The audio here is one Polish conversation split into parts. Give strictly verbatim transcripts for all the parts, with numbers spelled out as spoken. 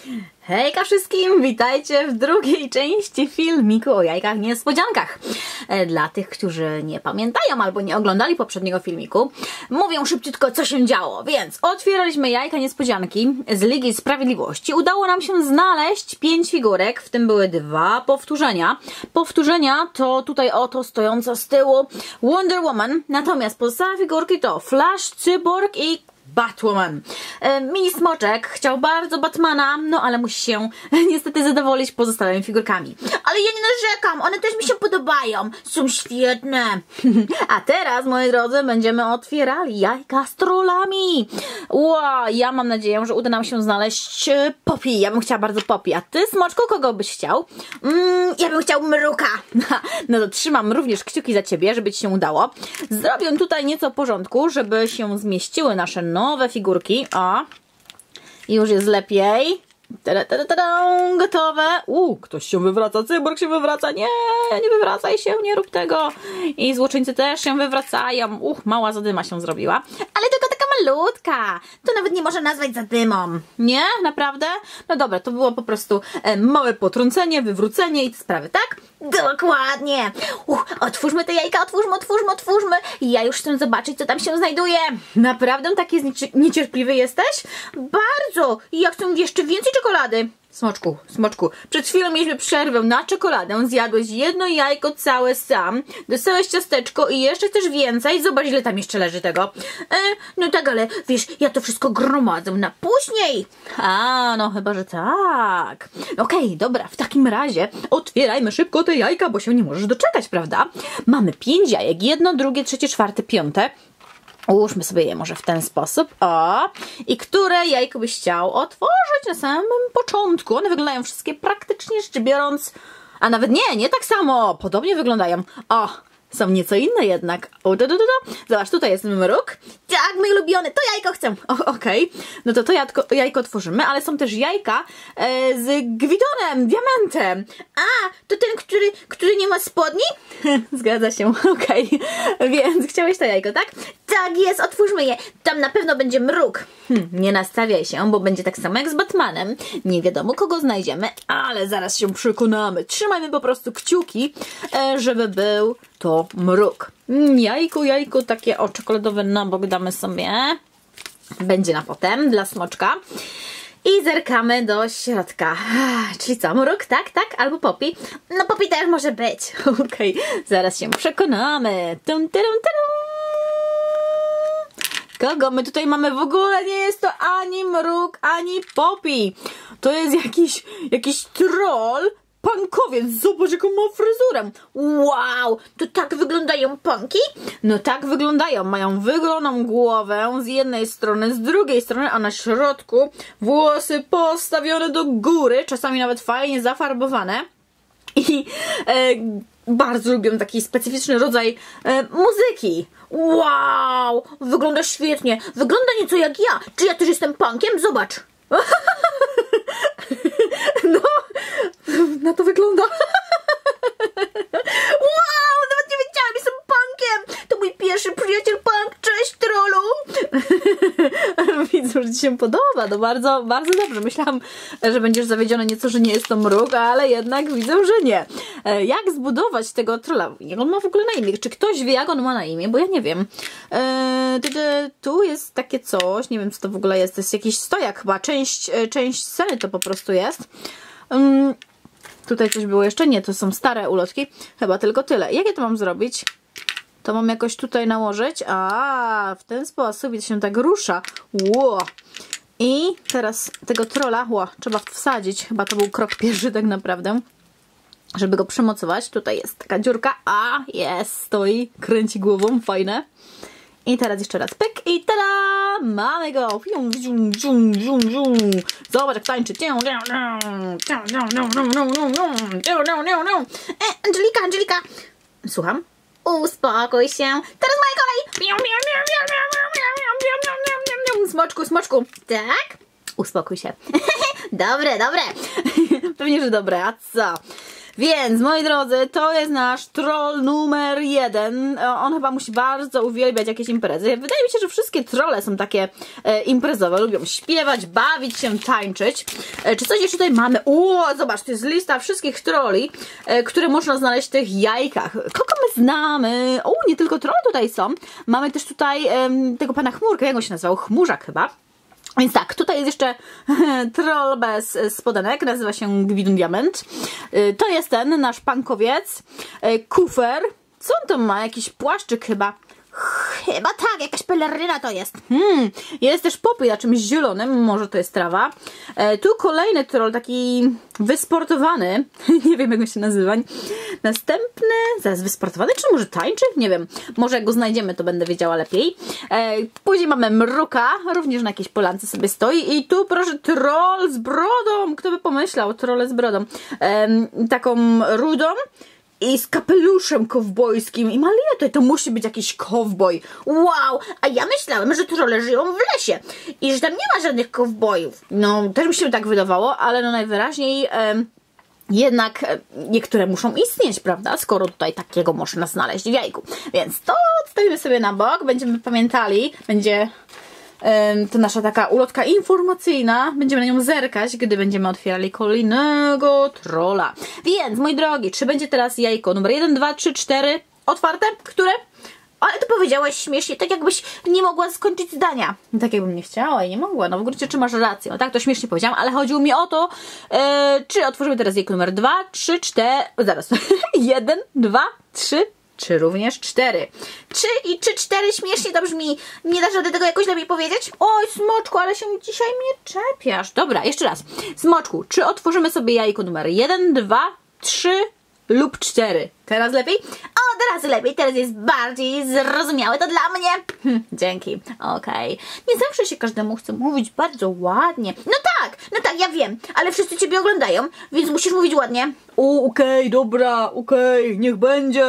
Hejka wszystkim, witajcie w drugiej części filmiku o jajkach niespodziankach. Dla tych, którzy nie pamiętają albo nie oglądali poprzedniego filmiku, mówię szybciutko, co się działo. Więc otwieraliśmy jajka niespodzianki z Ligi Sprawiedliwości. Udało nam się znaleźć pięć figurek, w tym były dwa powtórzenia. Powtórzenia to tutaj oto stojąca z tyłu Wonder Woman, natomiast pozostałe figurki to Flash, Cyborg i Batwoman. E, mini Smoczek chciał bardzo Batmana, no ale musi się niestety zadowolić pozostałymi figurkami. Ale ja nie narzekam, one też mi się podobają. Są świetne. A teraz, moi drodzy, będziemy otwierali jajka z trollami. Wow, ja mam nadzieję, że uda nam się znaleźć Poppy. Ja bym chciała bardzo Poppy. A ty, Smoczku, kogo byś chciał? Mm, ja bym chciał Mruka. No to trzymam również kciuki za ciebie, żeby ci się udało. Zrobię tutaj nieco porządku, żeby się zmieściły nasze nowe figurki. O, już jest lepiej. Tada, tada, tada, gotowe. Uuu, ktoś się wywraca, Cyborg się wywraca. Nie, nie wywracaj się, nie rób tego. I złoczyńcy też się wywracają. Uch, mała zadyma się zrobiła. Ale tylko taka malutka. To nawet nie można nazwać zadymą. Nie? Naprawdę? No dobra, to było po prostu e, małe potrącenie, wywrócenie i te sprawy, tak? Dokładnie. Uch, otwórzmy te jajka, otwórzmy, otwórzmy, otwórzmy. Ja już chcę zobaczyć, co tam się znajduje. Naprawdę taki niecierpliwy jesteś? Bardzo. I ja chcę jeszcze więcej czekolady. Smoczku, Smoczku, przed chwilą mieliśmy przerwę na czekoladę, zjadłeś jedno jajko całe sam, dostałeś ciasteczko i jeszcze chcesz więcej, zobacz ile tam jeszcze leży tego. E, no tak, ale wiesz, ja to wszystko gromadzę na później. A, no chyba, że tak. Okej, okay, dobra, w takim razie otwierajmy szybko te jajka, bo się nie możesz doczekać, prawda? Mamy pięć jajek, jedno, drugie, trzecie, czwarte, piąte. Ułóżmy sobie je może w ten sposób. O! I które jajko byś chciał otworzyć na samym początku? One wyglądają wszystkie praktycznie rzecz biorąc... A nawet nie, nie tak samo. Podobnie wyglądają. O! Są nieco inne jednak. O, do, do, do, do. Zobacz, tutaj jest mruk. Tak, mój ulubiony, to jajko chcę. Okej, okay. No to to jajko, jajko otworzymy, ale są też jajka e, z Gwidonem, diamentem. A, to ten, który, który nie ma spodni? Zgadza się, okej. Okay. Więc chciałeś to jajko, tak? Tak jest, otwórzmy je. Tam na pewno będzie mruk. Hm, nie nastawiaj się, bo będzie tak samo jak z Batmanem. Nie wiadomo, kogo znajdziemy, ale zaraz się przekonamy. Trzymajmy po prostu kciuki, e, żeby był to mruk. Jajko, jajko, takie o czekoladowe na bok damy sobie. Będzie na potem dla Smoczka. I zerkamy do środka. Czyli co, mruk, tak, tak? Albo Poppy? No Poppy też może być. Okej, okay. Zaraz się przekonamy. Tum, tum, tum. Kogo my tutaj mamy? W ogóle nie jest to ani mruk, ani Poppy. To jest jakiś, jakiś troll. Punkowiec, zobacz jaką ma fryzurę. Wow, to tak wyglądają punki? No tak wyglądają, mają wygoloną głowę z jednej strony, z drugiej strony, a na środku włosy postawione do góry, czasami nawet fajnie zafarbowane. I e, bardzo lubią taki specyficzny rodzaj e, muzyki. Wow, wygląda świetnie, wygląda nieco jak ja. Czy ja też jestem punkiem? Zobacz. No, na to wygląda. Wow, nawet nie wiedziałam, jestem punkiem. To mój pierwszy przyjaciel punk. Cześć, trollu. Widzę, że ci się podoba. No bardzo, bardzo dobrze. Myślałam, że będziesz zawiedziona nieco, że nie jest to mruk, ale jednak widzę, że nie. Jak zbudować tego trolla? Jak on ma w ogóle na imię? Czy ktoś wie, jak on ma na imię? Bo ja nie wiem. Eee, tu jest takie coś. Nie wiem, co to w ogóle jest. To jest jakiś stojak chyba. Część, część sceny to po prostu jest. Um, tutaj coś było jeszcze? Nie, to są stare ulotki. Chyba tylko tyle. Jak ja to mam zrobić? To mam jakoś tutaj nałożyć. A, w ten sposób i to się tak rusza. Ło. I teraz tego trolla, ło, trzeba wsadzić. Chyba to był krok pierwszy tak naprawdę. Żeby go przymocować. Tutaj jest taka dziurka. A, jest, stoi, kręci głową, fajne. I teraz jeszcze raz pyk i tada! Mamy go! Zobacz jak tańczy. E, Angelika, Angelika! Słucham? Uspokój się. Teraz moja kolej! Smoczku, Smoczku. Tak? Uspokój się. Dobre, dobre. Pewnie, że dobre. A co? Więc, moi drodzy, to jest nasz troll numer jeden. On chyba musi bardzo uwielbiać jakieś imprezy. Wydaje mi się, że wszystkie trolle są takie e, imprezowe. Lubią śpiewać, bawić się, tańczyć. E, czy coś jeszcze tutaj mamy? O, zobacz, to jest lista wszystkich trolli, e, które można znaleźć w tych jajkach. Kogo my znamy? O, nie tylko trolle tutaj są. Mamy też tutaj e, tego pana Chmurkę. Jak on się nazywał? Chmurzak chyba. Więc tak, tutaj jest jeszcze troll bez spodenek, nazywa się Gwidun Diament. To jest ten, nasz pankowiec. Kufer. Co on tam ma? Jakiś płaszczyk chyba. Chyba tak, jakaś peleryna to jest. Hmm, jest też popy na czymś zielonym, może to jest trawa. E, tu kolejny troll, taki wysportowany. Nie wiem, jak on się nazywa. Następny, zaraz wysportowany, czy może tańczy? Nie wiem. Może jak go znajdziemy, to będę wiedziała lepiej. E, później mamy mruka, również na jakiejś polance sobie stoi. I tu proszę, troll z brodą. Kto by pomyślał? Trolle z brodą. E, taką rudą. I z kapeluszem kowbojskim. I Malina, to musi być jakiś kowboj. Wow! A ja myślałem, że trolle żyją w lesie. I że tam nie ma żadnych kowbojów. No, też mi się tak wydawało, ale no najwyraźniej e, jednak e, niektóre muszą istnieć, prawda? Skoro tutaj takiego można znaleźć w jajku. Więc to odstawimy sobie na bok. Będziemy pamiętali. Będzie... To nasza taka ulotka informacyjna. Będziemy na nią zerkać, gdy będziemy otwierali kolejnego trolla. Więc, moi drogi, czy będzie teraz jajko numer jeden, dwa, trzy, cztery otwarte? Które? Ale ty powiedziałaś śmiesznie, tak jakbyś nie mogła skończyć zdania. Tak jakbym nie chciała i nie mogła. No w gruncie czy masz rację. No tak, to śmiesznie powiedziałam, ale chodziło mi o to, yy, czy otworzymy teraz jajko numer dwa, trzy, cztery... Zaraz. jeden, dwa, trzy, czy również cztery. Trzy i czy cztery śmiesznie to brzmi. Nie dasz rady tego jakoś lepiej powiedzieć? Oj, Smoczku, ale się dzisiaj mnie czepiasz. Dobra, jeszcze raz. Smoczku, czy otworzymy sobie jajko numer jeden, dwa, trzy lub cztery? Teraz lepiej? O, teraz lepiej. Teraz jest bardziej zrozumiałe. To dla mnie. Hm, dzięki. Okej. Okay. Nie zawsze się każdemu chce mówić bardzo ładnie. No tak, no tak, ja wiem. Ale wszyscy ciebie oglądają, więc musisz mówić ładnie. O, okej, okay, dobra, okej, okay, niech będzie.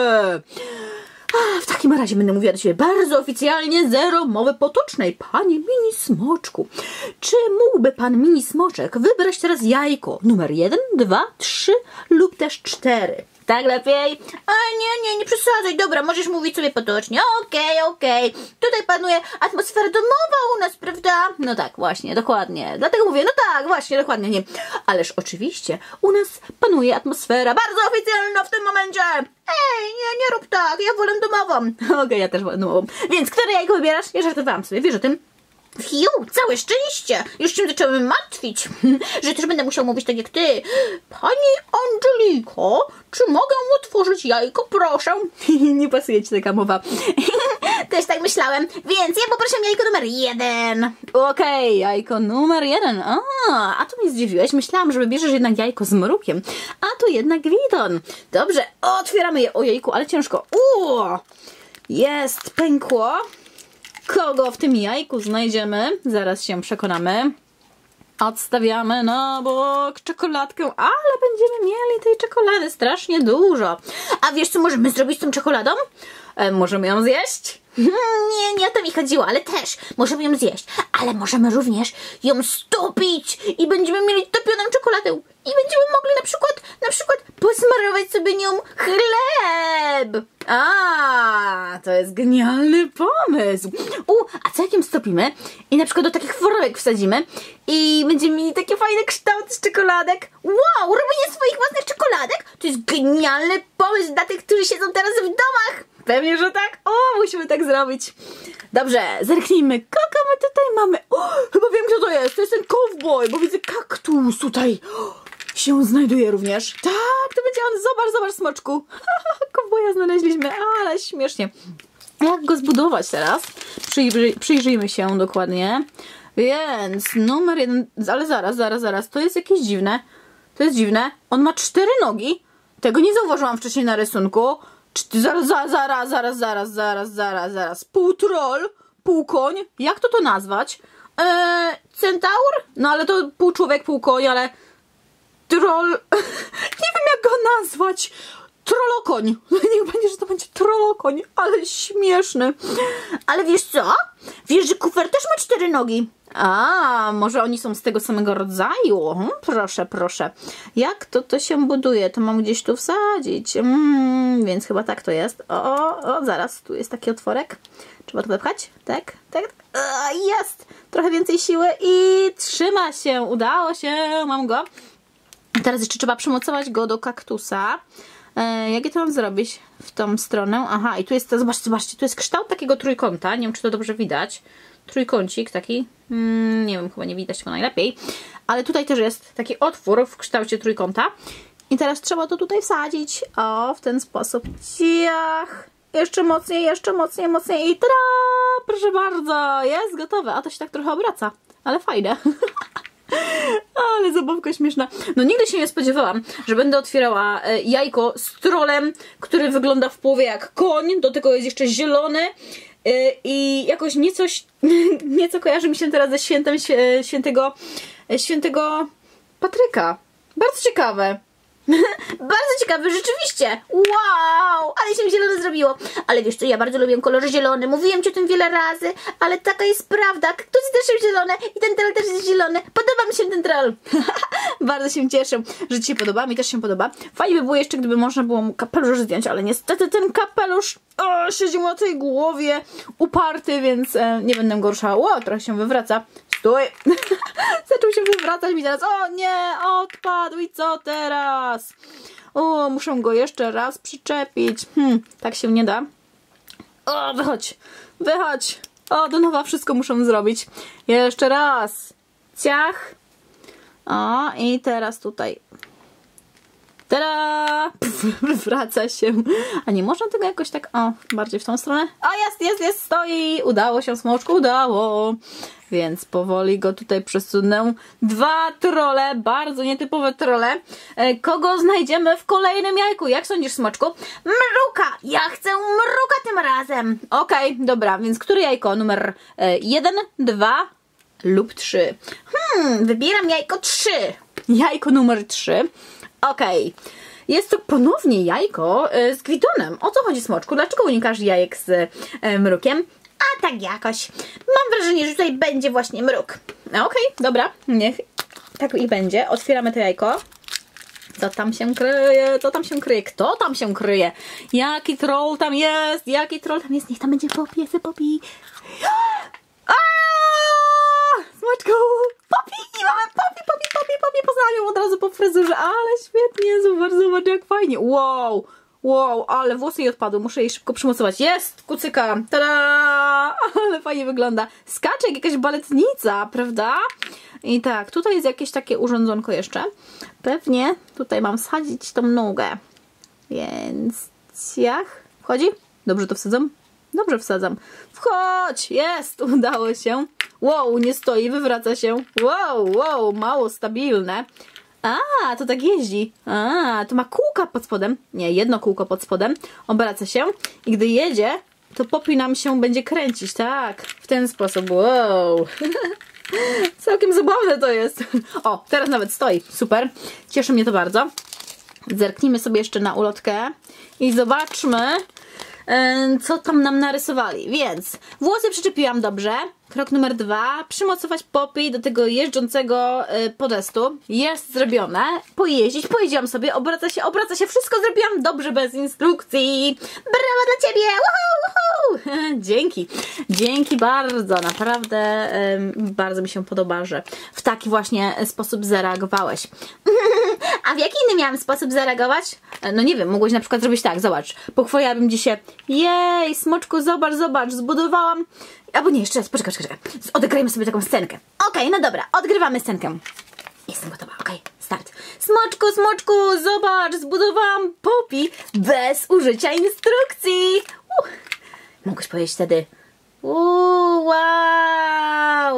A, w takim razie będę mówiła do siebie bardzo oficjalnie, zero mowy potocznej. Panie Mini Smoczku, czy mógłby pan Mini Smoczek wybrać teraz jajko numer jeden, dwa, trzy lub też cztery? Tak lepiej? A nie, nie, nie przesadzaj. Dobra, możesz mówić sobie potocznie. Okej, okay, okej. Okay. Tutaj panuje atmosfera domowa u nas, prawda? No tak, właśnie, dokładnie. Dlatego mówię, no tak, właśnie, dokładnie, nie. Ależ oczywiście u nas panuje atmosfera bardzo oficjalna w tym momencie. Ej, nie, nie rób tak, ja wolę domową. Okej, okay, ja też wolę domową. Więc które jajko wybierasz? Ja żartowałam sobie, wiesz o tym? Fiu, całe szczęście! Już się zacząłem martwić, że też będę musiał mówić tak jak ty. Pani Angeliko, czy mogę otworzyć jajko, proszę? Nie pasuje ci taka mowa. Też tak myślałem, więc ja poproszę jajko numer jeden. Okej, okay, jajko numer jeden. A, a tu mnie zdziwiłeś. Myślałam, że wybierzesz jednak jajko z mrukiem, a tu jednak Gwidon. Dobrze, otwieramy je. O jejku, ale ciężko. Uuu, jest, pękło. Kogo w tym jajku znajdziemy? Zaraz się przekonamy. Odstawiamy na bok czekoladkę, ale będziemy mieli tej czekolady strasznie dużo. A wiesz, co możemy zrobić z tą czekoladą? E, możemy ją zjeść? Nie, nie o to mi chodziło, ale też możemy ją zjeść. Ale możemy również ją stopić i będziemy mieli topioną czekoladę. I będziemy mogli na przykład, na przykład posmarować sobie nią chleb. A, to jest genialny pomysł. U, a co jak ją stopimy i na przykład do takich formek wsadzimy i będziemy mieli takie fajne kształty z czekoladek. Wow, robienie swoich własnych czekoladek to jest genialny pomysł dla tych, którzy siedzą teraz w domach. Pewnie, że tak. O, musimy tak zrobić. Dobrze, zerknijmy, kogo my tutaj mamy. O, chyba wiem, kto to jest. To jest ten cowboy, bo widzę kaktus tutaj się znajduje również. Tak, to będzie on. Zobacz, zobacz, Smoczku. Kowboja znaleźliśmy, ale śmiesznie. Jak go zbudować teraz? Przyjrzyj, przyjrzyjmy się dokładnie. Więc numer jeden, ale zaraz, zaraz, zaraz. To jest jakieś dziwne. To jest dziwne. On ma cztery nogi. Tego nie zauważyłam wcześniej na rysunku. Zaraz, zaraz, zaraz, zaraz, zaraz, zaraz, zaraz, zaraz. Pół troll, pół koń. Jak to to nazwać? Eee, centaur? No ale to pół człowiek, pół koń, ale... Troll... nie wiem jak go nazwać. Trollokoń. Niech będzie, że to będzie trollokoń, ale śmieszny. Ale wiesz co? Wiesz, że kufer też ma cztery nogi. A, może oni są z tego samego rodzaju? Hmm, proszę, proszę. Jak to to się buduje? To mam gdzieś tu wsadzić. Mm, więc chyba tak to jest. O, o, o, zaraz, tu jest taki otworek. Trzeba to wepchać? Tak, tak. A, jest! Trochę więcej siły i trzyma się. Udało się, mam go. Teraz jeszcze trzeba przymocować go do kaktusa. E, jak ja to mam zrobić w tą stronę? Aha, i tu jest, zobaczcie, zobaczcie, tu jest kształt takiego trójkąta. Nie wiem, czy to dobrze widać. Trójkącik taki. Hmm, nie wiem, chyba nie widać tego najlepiej. Ale tutaj też jest taki otwór w kształcie trójkąta. I teraz trzeba to tutaj wsadzić. O, w ten sposób. Ciach! Jeszcze mocniej, jeszcze mocniej, mocniej. I tada! Proszę bardzo, jest gotowe. A to się tak trochę obraca. Ale fajne. Ale zabawka śmieszna. No nigdy się nie spodziewałam, że będę otwierała jajko z trolem, który wygląda w połowie jak koń. Do tego jest jeszcze zielony. I jakoś nieco, nieco kojarzy mi się teraz ze świętem świętego, świętego Patryka. Bardzo ciekawe. Bardzo ciekawe, rzeczywiście. Wow, ale się zielone zrobiło. Ale wiesz co, ja bardzo lubię kolor zielony. Mówiłem ci o tym wiele razy, ale taka jest prawda. Kaktusy też są zielone i ten troll też jest zielony. Podoba mi się ten troll. Bardzo się cieszę, że ci się podoba. Mi też się podoba. Fajnie by było jeszcze, gdyby można było mu kapelusz zdjąć, ale niestety ten kapelusz o, siedzi mu na tej głowie uparty, więc e, nie będę go ruszała. O, trochę się wywraca. Stój! Zaczął się wywracać mi teraz. O nie, odpadł i co teraz? O, muszę go jeszcze raz przyczepić. Hmm, tak się nie da. O, wychodź, wychodź. O, do nowa wszystko muszę zrobić. Jeszcze raz. Ciach. O, i teraz tutaj. Tada! Pff, wywraca się. A nie można tego jakoś tak... O, bardziej w tą stronę. O, jest, jest, jest, stoi. Udało się, smoczku, udało. Więc powoli go tutaj przesunę. Dwa trole, bardzo nietypowe trole. E, kogo znajdziemy w kolejnym jajku? Jak sądzisz, smoczku? Mruka! Ja chcę mruka tym razem. Okej, okay, dobra, więc które jajko? Numer e, jeden, dwa lub trzy. Hmm, wybieram jajko trzy. Jajko numer trzy. Okej. Okay. Jest to ponownie jajko e, z Gwidonem. O co chodzi, smoczku? Dlaczego unikasz jajek z e, mrukiem? A tak jakoś. Mam wrażenie, że tutaj będzie właśnie mruk. Okej, okay, dobra. Niech tak i będzie. Otwieramy to jajko. Co tam się kryje? Co tam się kryje? Kto tam się kryje? Jaki troll tam jest? Jaki troll tam jest? Niech tam będzie Poppy, jest Poppy. Smoczku! Poppy! Mamy Poppy, Poppy, Poppy, Poppy. Poznałam ją od razu po fryzurze. Ale świetnie, zobacz, zobacz jak fajnie. Wow! Wow, ale włosy jej odpadły. Muszę jej szybko przymocować. Jest! Kucyka! Tada! Ale fajnie wygląda. Skacze jak jakaś baletnica, prawda? I tak, tutaj jest jakieś takie urządzonko jeszcze. Pewnie tutaj mam wsadzić tą nogę. Więc ciach. Wchodzi? Dobrze to wsadzam? Dobrze wsadzam. Wchodź! Jest! Udało się. Wow, nie stoi, wywraca się. Wow, wow, mało stabilne. A, to tak jeździ. A, to ma kółka pod spodem. Nie, jedno kółko pod spodem. Obraca się i gdy jedzie, to Poppy nam się będzie kręcić. Tak, w ten sposób. Wow. Całkiem zabawne to jest. O, teraz nawet stoi. Super. Cieszy mnie to bardzo. Zerknijmy sobie jeszcze na ulotkę i zobaczmy, co tam nam narysowali. Więc włosy przyczepiłam dobrze. Krok numer dwa. Przymocować Poppy do tego jeżdżącego y, podestu. Jest zrobione. Pojeździć. Pojeździłam sobie. Obraca się, obraca się. Wszystko zrobiłam dobrze bez instrukcji. Brawo dla ciebie! Woohoo, woohoo. Dzięki. Dzięki bardzo. Naprawdę y, bardzo mi się podoba, że w taki właśnie sposób zareagowałeś. A w jaki inny miałam sposób zareagować? No nie wiem. Mogłeś na przykład zrobić tak. Zobacz. Pochwaliłabym ci się. Jej, smoczku, zobacz, zobacz. Zbudowałam... Albo nie, jeszcze raz, poczekaj, poczekaj. Odegrajmy sobie taką scenkę. Okej, okay, no dobra, odgrywamy scenkę. Jestem gotowa, okej, okay, start. Smoczku, smoczku, zobacz, zbudowałam Poppy bez użycia instrukcji. Uh. Mogłeś powiedzieć wtedy, uuu, wow,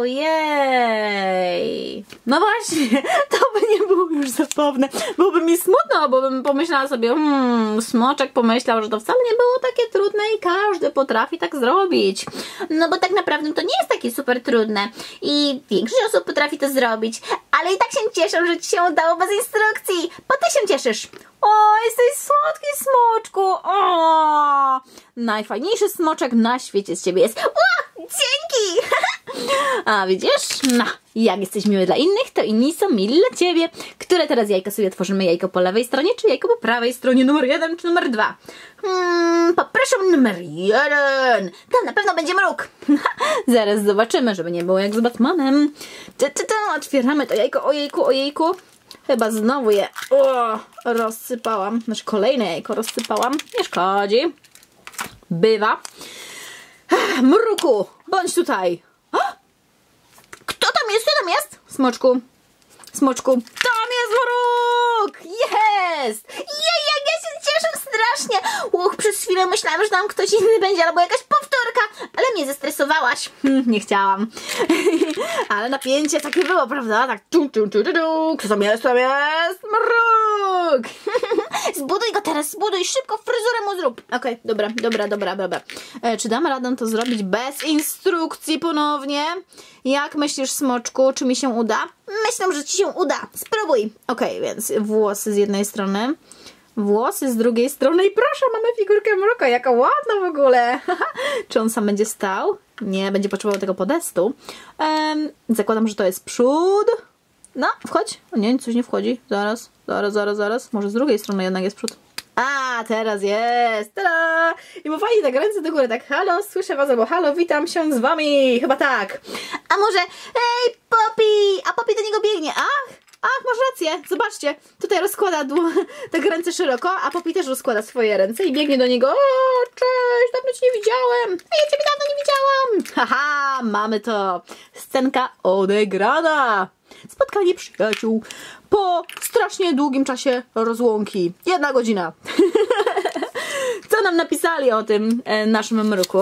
jej. No właśnie, to by nie było już zabawne. Byłoby mi smutno, bo bym pomyślała sobie, hmm, smoczek pomyślał, że to wcale nie było takie trudne i każdy potrafi tak zrobić. No bo tak naprawdę to nie jest takie super trudne i większość osób potrafi to zrobić, ale i tak się cieszę, że ci się udało bez instrukcji, bo ty się cieszysz. O, jesteś słodki, smoczku. O, najfajniejszy smoczek na świecie z ciebie jest. O, Dzięki! A widzisz? No, jak jesteś miły dla innych, to inni są mili dla ciebie. Które teraz jajko sobie tworzymy? Jajko po lewej stronie, czy jajko po prawej stronie? Numer jeden czy numer dwa? Hmm, poproszę numer jeden. Tam na pewno będzie mruk. Zaraz zobaczymy, żeby nie było jak z Batmanem. Ta, ta, ta, otwieramy to jajko. Ojejku, ojejku. Chyba znowu je o, rozsypałam. Znaczy kolejne jajko rozsypałam. Nie szkodzi. Bywa. Mruku, bądź tutaj. Kto tam jest? Kto tam jest? Smoczku. Smoczku. Tam jest mruk! Jest! Jej, jak ja się cieszę strasznie. Uch, przez chwilę myślałam, że tam ktoś inny będzie albo jakaś powtórka, ale mnie zestresowałaś. Hm, nie chciałam. Ale napięcie takie było, prawda? Tak. Tu, tu, tu, tu, tu. Kto tam jest? Tam jest mruk! Zbuduj go teraz, zbuduj szybko, fryzurę mu zrób. Okej, okay, dobra, dobra, dobra, dobra. E, czy dam radę to zrobić bez instrukcji ponownie? Jak myślisz, Smoczku, czy mi się uda? Myślę, że ci się uda. Spróbuj. Okej, okay, więc włosy z jednej strony, włosy z drugiej strony i proszę, mamy figurkę mruka, jaka ładna w ogóle. Czy on sam będzie stał? Nie, będzie potrzebował tego podestu. Um, zakładam, że to jest przód. No, wchodź. O nie, coś nie wchodzi. Zaraz, zaraz, zaraz, zaraz. Może z drugiej strony jednak jest przód. A, teraz jest! Tada! I bo fajnie tak ręce do góry, tak halo, słyszę was, albo halo, witam się z wami, chyba tak. A może, hej, Poppy! A Poppy do niego biegnie, ach! Ach, masz rację, zobaczcie, tutaj rozkłada tak ręce szeroko, a Poppy też rozkłada swoje ręce i biegnie do niego. O, cześć, dawno cię nie widziałem, a ja ciebie dawno nie widziałam. Haha, mamy to. Scenka odegrana. Spotkanie przyjaciół po strasznie długim czasie rozłąki. Jedna godzina. Co nam napisali o tym e, naszym mruku?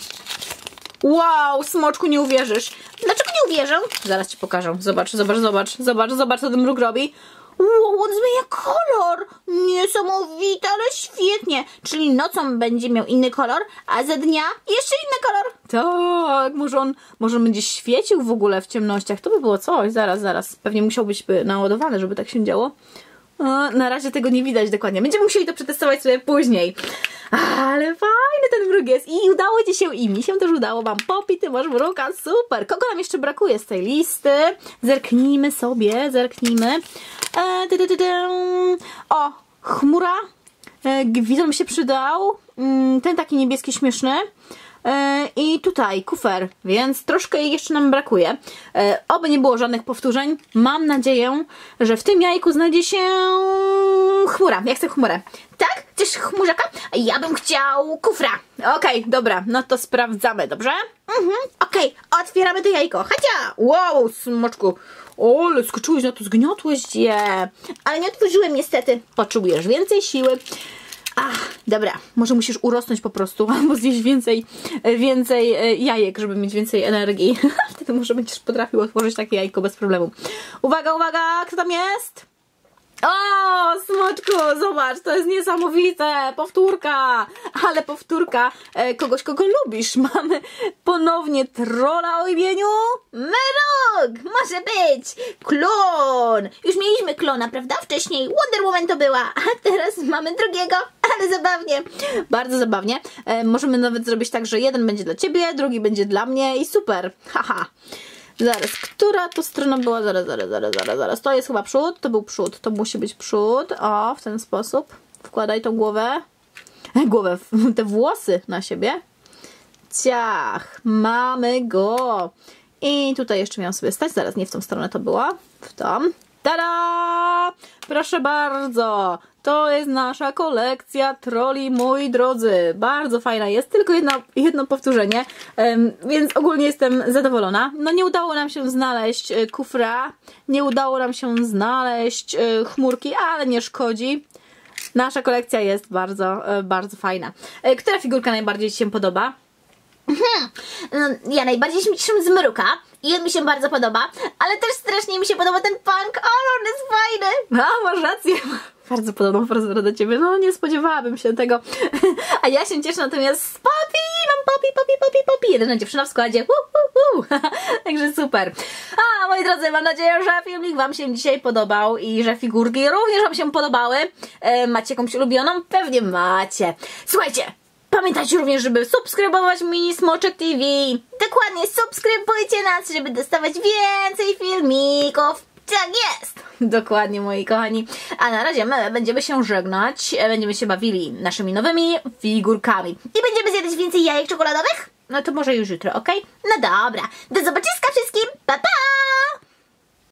Wow, Smoczku, nie uwierzysz. Dlaczego nie uwierzę? Zaraz ci pokażę. Zobacz, zobacz, zobacz, zobacz, zobacz, co ten mruk robi. Wow, on zmienia kolor. Niesamowite, ale świetnie. Czyli nocą będzie miał inny kolor, a za dnia jeszcze inny kolor. Tak, może on, może on będzie świecił w ogóle w ciemnościach. To by było coś. Zaraz, zaraz. Pewnie musiał być naładowany, żeby tak się działo. Na razie tego nie widać dokładnie. Będziemy musieli to przetestować sobie później. Ale fajny ten mruk jest. I udało ci się, i mi się też udało. Mam Poppy, ty masz mruka, super. Kogo nam jeszcze brakuje z tej listy? Zerknijmy sobie, zerknijmy. E, ty, ty, ty, ty. O, chmura. E, Gwizon się przydał. Mm, ten taki niebieski, śmieszny. E, I tutaj kufer, więc troszkę jeszcze nam brakuje. E, oby nie było żadnych powtórzeń. Mam nadzieję, że w tym jajku znajdzie się chmura. Ja chcę chmurę. Tak? Chcesz chmurzaka? Ja bym chciał kufra. Okej, okay, dobra, no to sprawdzamy, dobrze? Mhm, okej, okay. Otwieramy to jajko. Hacia! Wow, Smoczku. O, ale skoczyłeś na to, zgniotłeś je. Ale nie otworzyłem niestety. Potrzebujesz więcej siły. Ach, dobra, może musisz urosnąć po prostu, albo zjeść więcej, więcej jajek, żeby mieć więcej energii. Wtedy może będziesz potrafił otworzyć takie jajko bez problemu. Uwaga, uwaga, kto tam jest? O, Smoczku, zobacz, to jest niesamowite, powtórka, ale powtórka e, kogoś, kogo lubisz. Mamy ponownie trolla o imieniu Mruk, może być, klon. Już mieliśmy klona, prawda, wcześniej, Wonder Woman to była, a teraz mamy drugiego, ale zabawnie, bardzo zabawnie. E, możemy nawet zrobić tak, że jeden będzie dla ciebie, drugi będzie dla mnie i super, haha. Zaraz, która to strona była? Zaraz, zaraz, zaraz, zaraz, zaraz. To jest chyba przód, to był przód, to musi być przód. O, w ten sposób. Wkładaj tą głowę. Głowę, te włosy na siebie. Ciach, mamy go. I tutaj jeszcze miałam sobie stać. Zaraz, nie w tą stronę to była. W tą. Tada! Proszę bardzo. To jest nasza kolekcja trolli, moi drodzy. Bardzo fajna jest, tylko jedno, jedno powtórzenie, um, więc ogólnie jestem zadowolona. No nie udało nam się znaleźć e, kufra, nie udało nam się znaleźć e, chmurki, ale nie szkodzi. Nasza kolekcja jest bardzo, e, bardzo fajna. E, która figurka najbardziej ci się podoba? Hmm. Ja najbardziej się cieszę z mruka i on mi się bardzo podoba, ale też strasznie mi się podoba ten punk, ale on jest fajny. No, masz rację. Bardzo podobną fryzurę do ciebie. No, nie spodziewałabym się tego. A ja się cieszę natomiast z Poppy. Mam Poppy, Poppy, Poppy, Poppy. Jedyna dziewczyna w składzie. Uh, uh, uh. Także super. A, moi drodzy, mam nadzieję, że filmik wam się dzisiaj podobał i że figurki również wam się podobały. E, macie jakąś ulubioną? Pewnie macie. Słuchajcie. Pamiętajcie również, żeby subskrybować Mini Smoczek T V. Dokładnie, subskrybujcie nas, żeby dostawać więcej filmików. Tak jest! Dokładnie, moi kochani. A na razie my będziemy się żegnać, będziemy się bawili naszymi nowymi figurkami. I będziemy zjadać więcej jajek czekoladowych? No to może już jutro, ok? No dobra, do zobaczyska wszystkim, pa pa!